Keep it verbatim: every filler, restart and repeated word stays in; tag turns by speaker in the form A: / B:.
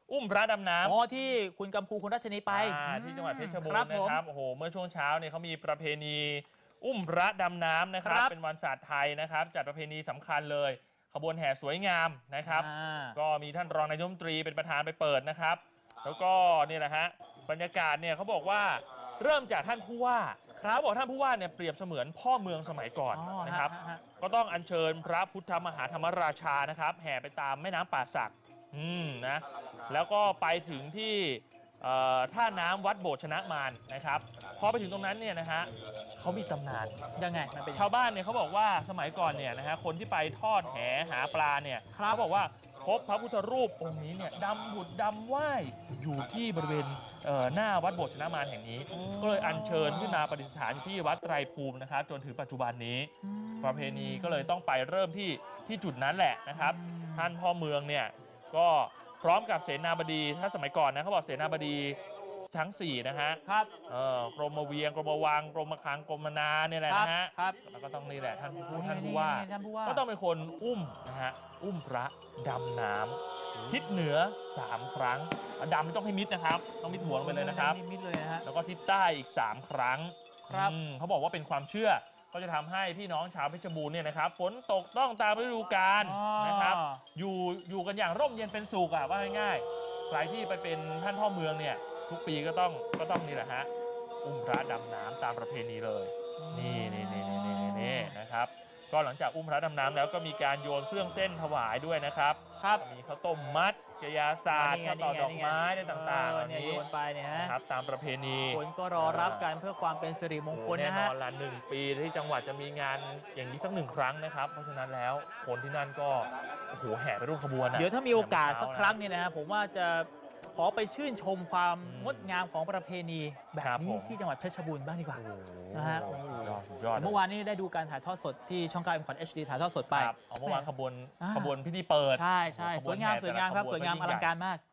A: อุ้มพระดำน้ำ
B: อ๋อที่คุณกัมพูคุณรัชนีไป
A: ที่จังหวัดเพชรบูรณ์นะครับโอ้โหเมื่อช่วงเช้าเนี่ยเขามีประเพณีอุ้มพระดำน้ำนะครับเป็นวันศาสตร์ไทยนะครับจัดประเพณีสำคัญเลยขบวนแห่สวยงามนะครับก็มีท่านรองนายกรัฐมนตรีเป็นประธานไปเปิดนะครับแล้วก็นี่แหละฮะบรรยากาศเนี่ยเขาบอกว่าเริ่มจากท่านผู้ว่าเขาบอกท่านผู้ว่าเนี่ยเปรียบเสมือนพ่อเมืองสมัยก่อนนะครับก็ต้องอัญเชิญพระพุทธมหาธรรมราชานะครับแห่ไปตามแม่น้ำป่าสักอืมนะแล้วก็ไปถึงที่ท่าน้ำวัดโบสถ์ชนะมารนะครับพอไปถึงตรงนั้นเนี่ยนะฮะเขามีตำนาน
B: ยังไงมันเป็น
A: ชาวบ้านเนี่ยเขาบอกว่าสมัยก่อนเนี่ยนะฮะคนที่ไปทอดแหหาปลาเนี่ยเขาบอกว่าพบพระพุทธรูปองค์นี้เนี่ยดำผุดดำว่ายอยู่ที่บริเวณหน้าวัดโบสถ์ชนะมารแห่งนี้ก็เลยอัญเชิญขึ้นมาประดิษฐานที่วัดไตรภูมินะครับจนถึงปัจจุบันนี้ประเพณีก็เลยต้องไปเริ่มที่ที่จุดนั้นแหละนะครับท่านพ่อเมืองเนี่ยก็พร้อมกับเสนาบดีถ้าสมัยก่อนนะเขาบอกเสนาบดีทั้งสี่นะฮะ
B: ครับ
A: เออกรมเวียงกรมวังกรมคลังกรมนาเนี่ยแหละนะฮะ
B: ครับ
A: แล้วก็ต้องนี่แหละท่านผู้ท่านผู้ว่าก็ต้องเป็นคนอุ้มนะฮะอุ้มพระดำน้ำทิศเหนือสามครั้งดำไม่ต้องให้มิดนะครับต้องมิดหัวลงไปเลยนะครับ
B: มิดเลยนะฮะ
A: แล้วก็ทิศใต้อีกสามครั้งครับเขาบอกว่าเป็นความเชื่อก็จะทำให้พี่น้องชาวเพชรบูรณ์เนี่ยนะครับฝนตกต้องตามฤดูกาลนะครับอยู่อยู่กันอย่างร่มเย็นเป็นสุขอ่ะว่าง่ายๆใครที่ไปเป็นท่านพ่อเมืองเนี่ยทุกปีก็ต้องก็ต้องนี่แหละฮะอุ้มพระดำน้ำตามประเพณีเลยนี่นี่นี่นี่นี่นี่นะครับก็หลังจากอุ้มพระดำน้ำแล้วก็มีการโยนเครื่องเส้นถวายด้วยนะครับ
B: ครับ
A: มีข้าวต้มมัดกระยาศาสตร์ข้าวต่อดอกไม้ได้ต่างๆอันนี้
B: โยนไปเนี่ย
A: นะครับตามประเพณี
B: คนก็รอรับกันเพื่อความเป็นสิริมงคลนะฮะ
A: แน่นอนละหนึ่งปีที่จังหวัดจะมีงานอย่างนี้สักหนึ่งครั้งนะครับเพราะฉะนั้นแล้วคนที่นั่นก็โอ้โหแห่ไปร่วมขบวน
B: เดี๋ยวถ้ามีโอกาสสักครั้งเนี่ยนะผมว่าจะขอไปชื่นชมความงดงามของประเพณีแบบนี้ที่จังหวัดเพชรบูรณ์บ้างดีกว่านะฮะเมื่อวานนี้ได้ดูการถ่ายทอดสดที่ช่องเก้า เอ็ม คอท เอช ดี ถ่ายทอดสดไป
A: เมื่อวานขบวนขบวนพิธีเปิด
B: ใช่ใช่สวยงามสวยงามครับสวยงามอลังการมาก